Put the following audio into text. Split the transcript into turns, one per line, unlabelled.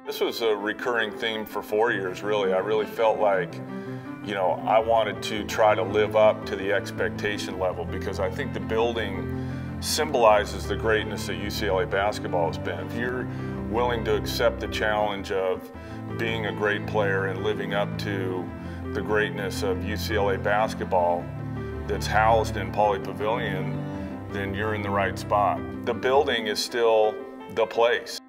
This was a recurring theme for 4 years, really. I really felt like, I wanted to try to live up to the expectation level because I think the building symbolizes the greatness that UCLA basketball has been. If you're willing to accept the challenge of being a great player and living up to the greatness of UCLA basketball that's housed in Pauley Pavilion, then you're in the right spot. The building is still the place.